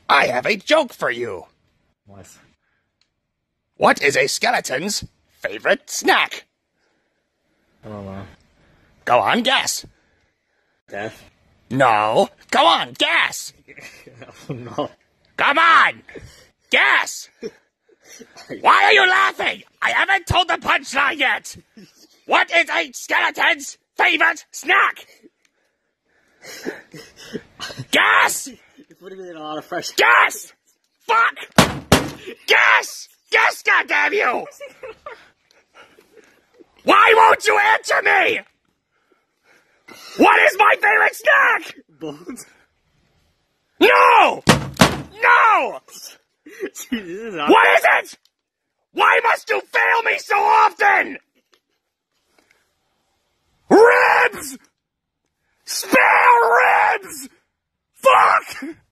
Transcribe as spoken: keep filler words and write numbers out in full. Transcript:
I have a joke for you. What? What is a skeleton's favorite snack? I don't know. Go on, guess. Death? No. Go on, guess. Oh, no. Come on. Guess. Why are you laughing? I haven't told the punchline yet. What is a skeleton's favorite snack? Guess. You're putting me in a lot of fresh. Guess. Fuck. Guess. Guess, goddamn you. Why won't you answer me? What is my favorite snack? Bones? No! No! Jesus, What is it? Why must you fail me so often? Ribs! Spare ribs! Fuck!